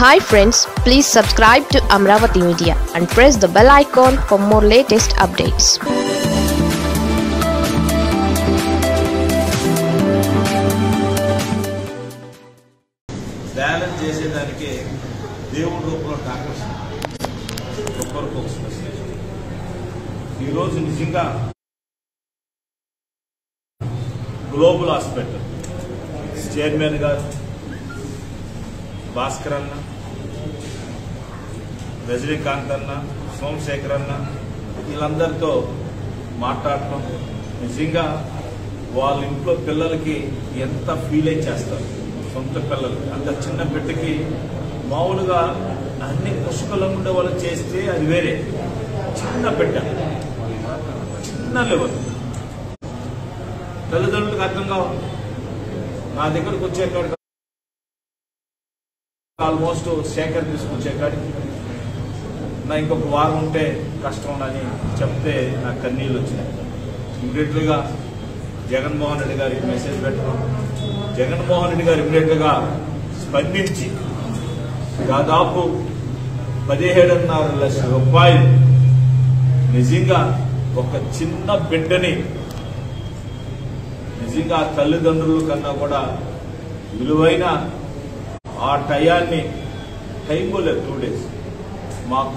Hi friends, please subscribe to Amravati Media and press the bell icon for more latest updates. ధ్యానం చేసేదానికి దేవుడి రూపంలో doctors ఒక్కరికి ఈరోజు నిజంగా గ్లోబల్ హాస్పిటల్ చైర్మన్ గారు భాస్కర్ అన్న, రజనీకాంత్ అన్న, సోమశేఖర్ అన్న వీళ్ళందరితో మాట్లాడటం నిజంగా వాళ్ళ ఇంట్లో పిల్లలకి ఎంత ఫీల్ అయి చేస్తారు. సొంత పిల్లలు అంత చిన్న బిడ్డకి మామూలుగా అన్ని పుష్కలం ఉండే వాళ్ళు చేస్తే అది వేరే, చిన్న బిడ్డ చిన్న లెవెల్ తల్లిదండ్రులకు అర్థం కావాలి. నా దగ్గరకు వచ్చేకాడికి ఆల్మోస్ట్ శేఖర్ తీసుకొచ్చేకాడికి నా ఇంకొక వారం ఉంటే కష్టం అని చెప్తే నాకు కన్నీళ్ళు వచ్చినాయి. ఇమీడియట్లీగా జగన్మోహన్ రెడ్డి గారికి మెసేజ్ పెట్టడం, జగన్మోహన్ రెడ్డి గారు ఇమీడియట్గా స్పందించి దాదాపు 17.5 లక్షల రూపాయలు నిజంగా ఒక చిన్న బిడ్డని నిజంగా తల్లిదండ్రుల కన్నా కూడా విలువైన ఆ టయాన్ని టైం పోలేదు 2 days మాకు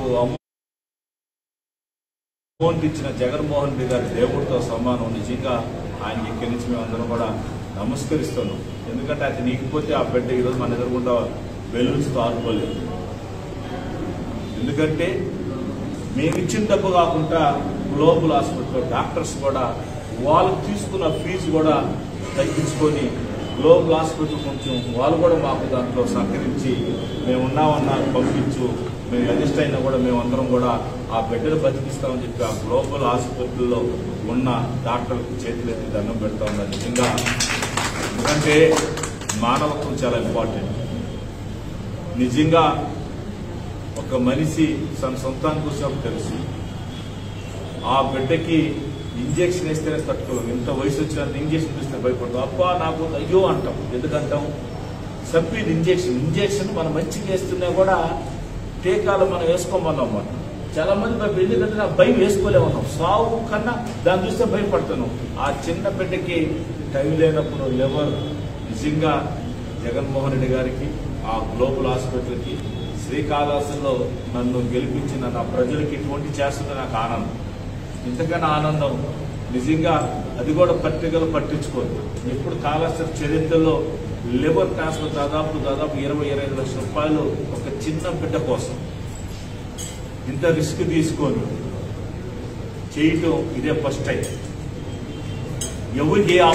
అమౌంట్ ఇచ్చిన జగన్మోహన్ రెడ్డి గారి దేవుడితో సమానం. నిజంగా ఆయనకి ఇక్కడి నుంచి మేమందరం కూడా నమస్కరిస్తున్నాం. ఎందుకంటే అది నీకపోతే ఆ బిడ్డ ఈరోజు మన ఎదురుకుండా బెలూన్స్తో ఆడుకోలేదు. ఎందుకంటే మేము ఇచ్చిన డబ్బు కాకుండా గ్లోబల్ హాస్పిటల్ డాక్టర్స్ కూడా వాళ్ళకు తీసుకున్న ఫీజు కూడా తగ్గించుకొని గ్లోబల్ హాస్పిటల్ కొంచెం వాళ్ళు కూడా మాకు దాంట్లో సహకరించి మేమున్నామన్నా పంపించు, మేము అడ్జస్ట్ అయినా కూడా మేమందరం కూడా ఆ బిడ్డలు బతికిస్తామని చెప్పి ఆ గ్లోబల్ హాస్పిటల్లో ఉన్న డాక్టర్లకు చేతులెత్తి దండం పెడతా ఉన్నారు. నిజంగా ఎందుకంటే మానవత్వం చాలా ఇంపార్టెంట్. నిజంగా ఒక మనిషి తన సొంతానికి వచ్చినప్పుడు తెలుసు ఆ బిడ్డకి ఇంజెక్షన్ వేస్తేనే తట్టుకోలేము. ఇంత వయసు వచ్చినంత ఇంజెక్షన్ చూస్తే భయపడతాం. అబ్బా నాకు అయ్యో అంటాం. ఎందుకంటాం? సబ్బీది ఇంజెక్షన్ మనం మంచిగా వేస్తున్నా కూడా టీకాలు మనం వేసుకోమన్నాం. మనం చాలా మంది ఎందుకంటే నా భయం వేసుకోలేమన్నాం. సావు కన్నా దాన్ని చూస్తే భయపడుతున్నాం. ఆ చిన్న బిడ్డకి టైం లేనప్పుడు లివర్ నిజంగా జగన్మోహన్ రెడ్డి గారికి ఆ గ్లోబల్ హాస్పిటల్కి శ్రీకాళహస్తిలో నన్ను గెలిపించిన నా ప్రజలకి ఇటువంటి చేస్తున్న నాకు ఆనందం. ఇంతకన్నా ఆనందం నిజంగా అది కూడా పట్టించుకోదు. ఎప్పుడు కాళహస్తి చరిత్రలో లివర్ ట్రాన్స్ఫర్ దాదాపు 20-25 లక్షల రూపాయలు ఒక చిన్న బిడ్డ కోసం ఇంత రిస్క్ తీసుకొని చేయటం ఇదే ఫస్ట్ టైం. ఎవరికి ఏ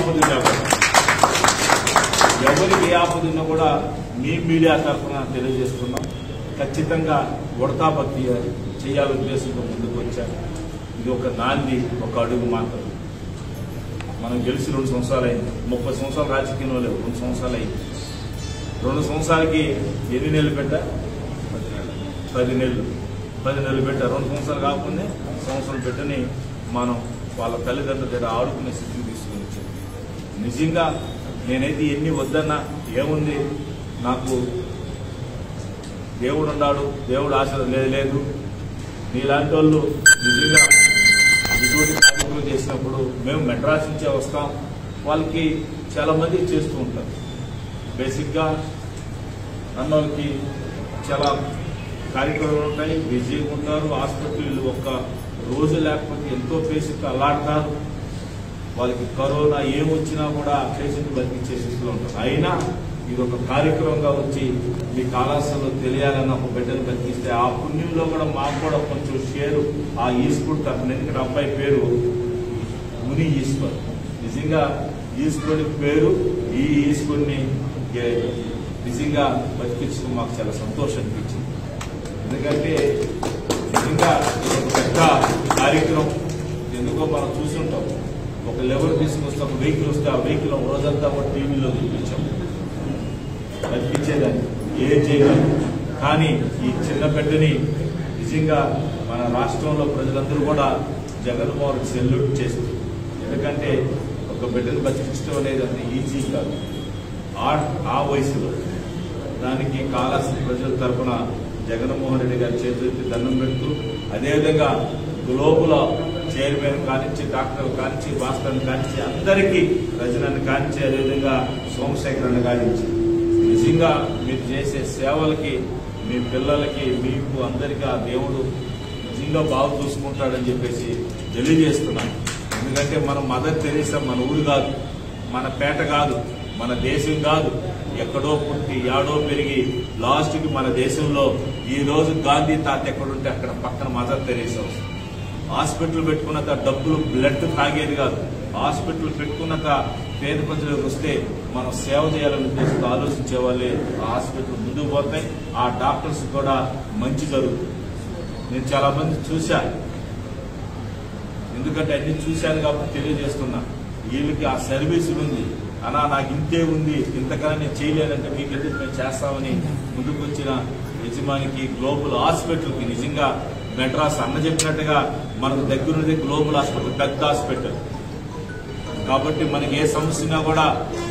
ఆపదున్నా కూడా మీ మీడియా తరఫున తెలియజేస్తున్నాం. ఖచ్చితంగా ఉడతా భక్తి చేయాలనే ఉద్దేశంతో ముందుకు వచ్చారు. ఇది ఒక నాంది, ఒక అడుగు మాత్రం. మనం గెలిచి 2 సంవత్సరాలు అయింది. 30 సంవత్సరాలు రాజకీయంలో లేవు. 2 సంవత్సరాలు అయింది. 2 సంవత్సరాలకి ఎన్ని నెలలు పెట్టా? 10 నెలలు. 10 నెలలు పెట్టా. 2 సంవత్సరాలు కాకుండా సంవత్సరం పెట్టని మనం వాళ్ళ తల్లిదండ్రుల దగ్గర ఆడుకునే స్థితికి తీసుకుని వచ్చాం. నిజంగా నేనైతే ఎన్ని వద్దన్నా ఏముంది, నాకు దేవుడు ఉన్నాడు, దేవుడు ఆశ లేదు. మీలాంటి వాళ్ళు నిజంగా ఇటువంటి కార్యక్రమం చేసినప్పుడు మేము మెడ్రాస్ నుంచే వస్తాం. వాళ్ళకి చాలా మంది చేస్తూ ఉంటారు. బేసిక్గా అన్నోళ్ళకి చాలా కార్యక్రమాలు ఉంటాయి, బిజీగా ఉంటారు. హాస్పిటల్ ఒక్క రోజు లేకపోతే ఎంతో పేషెంట్ అల్లాడతారు. వాళ్ళకి కరోనా ఏమొచ్చినా కూడా పేషెంట్ బతికించే స్థితిలో ఉంటారు. అయినా ఇది ఒక కార్యక్రమంగా వచ్చి మీ కాళహస్తిలో తెలియాలన్న ఒక బిడ్డను బతికిస్తే ఆ పుణ్యంలో కూడా మాకు కూడా కొంచెం షేరు ఆ ఈశ్వరుడు తరఫున. ఎందుకంటే అబ్బాయి పేరు ముని ఈశ్వర్. నిజంగా ఈశ్వరుడి పేరు ఈ ఈశ్వరుని నిజంగా బతికించడం మాకు చాలా సంతోషం అనిపించింది. ఎందుకంటే నిజంగా ఒక పెద్ద కార్యక్రమం. ఎందుకో మనం చూసుంటాం, ఒక లెవెల్ తీసుకొస్తే ఒక వెహికల్ వస్తే ఆ వెహికల్ రోజంతా కూడా టీవీలో చూపించాం, బతికించేదాన్ని ఏం చేయాలి. కానీ ఈ చిన్న బిడ్డని నిజంగా మన రాష్ట్రంలో ప్రజలందరూ కూడా జగన్మోహన్ సెల్యూట్ చేస్తారు. ఎందుకంటే ఒక బిడ్డను బతికించడం అనేది అంత ఈజీ కాదు. ఆ వయసులో దానికి కాళహస్తి ప్రజల తరఫున జగన్మోహన్ రెడ్డి గారి చేతులెత్తి దండం పెడుతూ, అదేవిధంగా గ్లోబల్ చైర్మన్ కానించి, డాక్టర్ కానించి, భాస్కర్ కానించి, అందరికీ రజనని కానించి, అదేవిధంగా సోమశేఖరన్ కానించి, నిజంగా మీరు చేసే సేవలకి, మీ పిల్లలకి, మీకు అందరికీ ఆ దేవుడు నిజంగా బాగా చూసుకుంటాడని చెప్పేసి తెలియజేస్తున్నాను. ఎందుకంటే మనం మదర్ తెరీసా మన ఊరు కాదు, మన పేట కాదు, మన దేశం కాదు, ఎక్కడో పుట్టి యాడో పెరిగి లాస్ట్కి మన దేశంలో ఈ రోజు గాంధీ తాత ఎక్కడుంటే అక్కడ పక్కన మదర్ తెరీసా. హాస్పిటల్ పెట్టుకున్నాక డబ్బులు బ్లడ్ తాగేది కాదు, హాస్పిటల్ పెట్టుకున్నాక పేద ప్రజలకు వస్తే మనం సేవ చేయాలని ఉద్దేశంతో ఆలోచించే వాళ్ళే ఆ హాస్పిటల్ ముందుకు పోతాయి, ఆ డాక్టర్స్ కూడా మంచి జరుగుతుంది. నేను చాలా మంది చూశాను, ఎందుకంటే అన్ని చూశాను కాబట్టి తెలియజేస్తున్నా. వీళ్ళకి ఆ సర్వీస్ ఉంది అన్నా, నాకు ఇంతే ఉంది, ఇంతకన్నా నేను చేయలేనంటే మీకు ఎందుకు మేము చేస్తామని ముందుకు వచ్చిన యజమానికి, గ్లోబల్ హాస్పిటల్కి, నిజంగా మెడ్రాస్ అన్న చెప్పినట్టుగా మనకు దగ్గరుంది గ్లోబల్ హాస్పిటల్, పెద్ద హాస్పిటల్ కాబట్టి మనకి ఏ సమస్య కూడా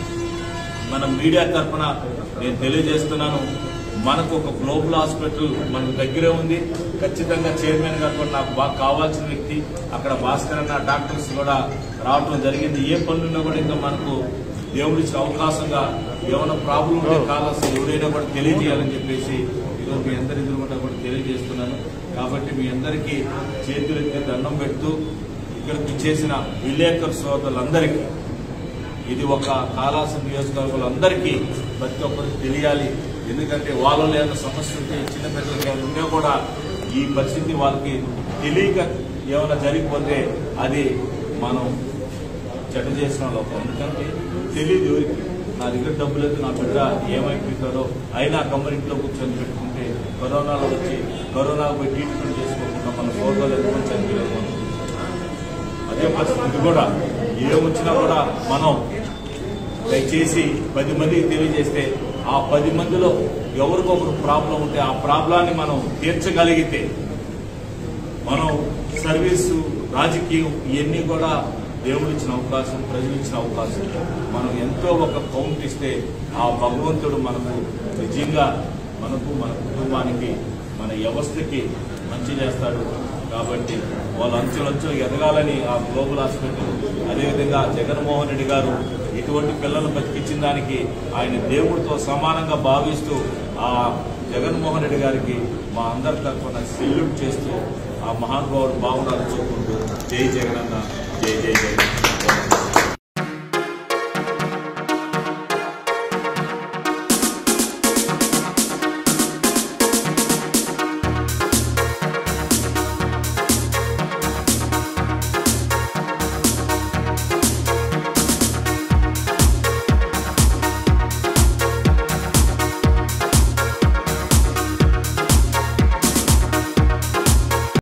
మన మీడియా తరఫున నేను తెలియజేస్తున్నాను. మనకు ఒక గ్లోబల్ హాస్పిటల్ మనకు దగ్గరే ఉంది. ఖచ్చితంగా చైర్మన్ గారు కూడా నాకు బాగా కావాల్సిన వ్యక్తి, అక్కడ భాస్కర్ అన్న డాక్టర్స్ కూడా రావడం జరిగింది. ఏ పనులున్నా కూడా ఇంకా మనకు దేవుడు ఇచ్చిన అవకాశంగా ఏమైనా ప్రాబ్లం ఉంటే కావాల్సిన ఎవరైనా కూడా తెలియజేయాలని చెప్పేసి ఈరోజు మీ అందరి ఎదురుకుండా కూడా తెలియజేస్తున్నాను. కాబట్టి మీ అందరికీ చేతులెత్తి దండం పెడుతూ, ఇక్కడికి చేసిన విలేకరు సోదరులందరికీ, ఇది ఒక కాళహస్తి నియోజకవర్గాలందరికీ ప్రతి ఒక్కరికి తెలియాలి. ఎందుకంటే వాళ్ళలో ఏమైనా సమస్య ఉంటే, చిన్న పిల్లలకి ఏమైనా ఉన్నా కూడా ఈ పరిస్థితి వాళ్ళకి తెలియక ఏమైనా జరిగిపోతే అది మనం చెడ్డ చేసిన లోపం. ఎందుకంటే తెలియదు ఎవరికి, నా దగ్గర డబ్బులు అయితే నా బిడ్డ ఏమైపోతారో, అయినా కమ్మరింట్లో కూర్చొని పెట్టుకుంటే కరోనాలో వచ్చి కరోనాకు పోయి ట్రీట్మెంట్ చేసుకోకుండా మన ఫోటోలు ఎందుకు చనిపోలేదు. అదే పరిస్థితి కూడా ఏమొచ్చినా కూడా మనం దయచేసి 10 మందికి తెలియజేస్తే, ఆ 10 మందిలో ఎవరికొకరు ప్రాబ్లం ఉంటే ఆ ప్రాబ్లాన్ని మనం తీర్చగలిగితే, మనం సర్వీసు, రాజకీయం ఇవన్నీ కూడా దేవుడు ఇచ్చిన అవకాశం, ప్రజలు ఇచ్చిన అవకాశం. మనం ఎంతో ఒక కౌంట్ ఇస్తే ఆ భగవంతుడు మనకు నిజంగా మనకు, మన కుటుంబానికి, మన వ్యవస్థకి మంచి చేస్తాడు. కాబట్టి వాళ్ళ అంచెలంచెలు ఎదగాలని ఆ గ్లోబల్ హాస్పిటల్, అదేవిధంగా జగన్మోహన్ రెడ్డి గారు ఇటువంటి పిల్లలు బతికించిన దానికి ఆయన దేవుడితో సమానంగా భావిస్తూ ఆ జగన్మోహన్ రెడ్డి గారికి మా అందరి తరఫున సెల్యూట్ చేస్తూ ఆ మహానుభావుడు బాగుండాలని కోరుకుంటూ జై జగనన్న, జై జై జగన్.